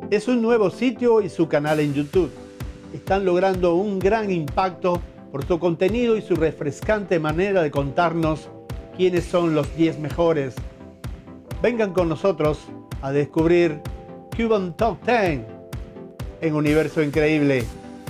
Es un nuevo sitio y su canal en YouTube. Están logrando un gran impacto por su contenido y su refrescante manera de contarnos quiénes son los 10 mejores. Vengan con nosotros a descubrir Cuban Top 10 en Universo Increíble.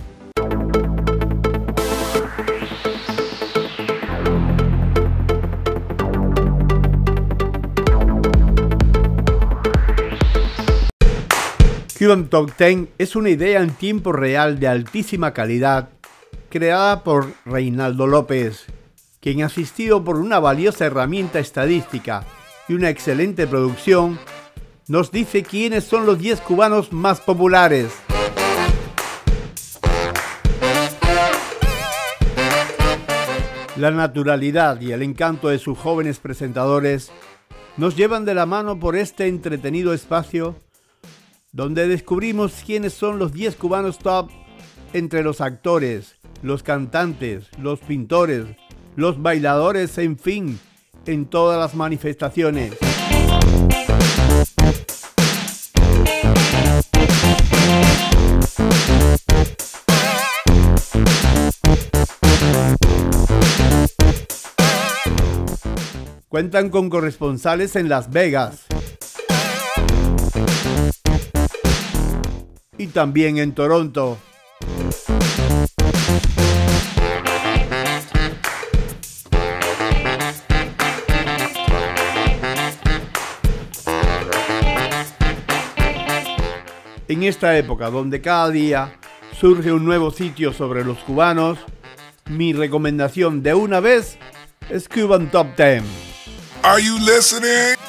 Cuban Top 10 es una idea en tiempo real de altísima calidad creada por Reinaldo López, quien, asistido por una valiosa herramienta estadística y una excelente producción, nos dice quiénes son los 10 cubanos más populares. La naturalidad y el encanto de sus jóvenes presentadores nos llevan de la mano por este entretenido espacio donde descubrimos quiénes son los 10 cubanos top entre los actores, los cantantes, los pintores, los bailadores, en fin, en todas las manifestaciones. Cuentan con corresponsales en Las Vegas y también en Toronto. En esta época donde cada día surge un nuevo sitio sobre los cubanos, mi recomendación de una vez es Cuban Top 10. Are you listening?